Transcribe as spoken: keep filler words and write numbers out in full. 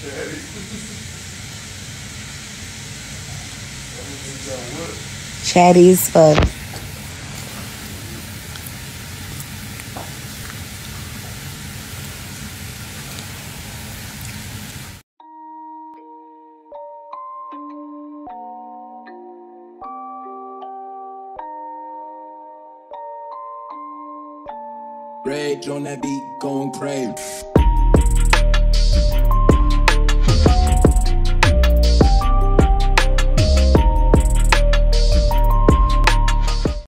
Chatty's fuck. Rage on that beat, going crazy.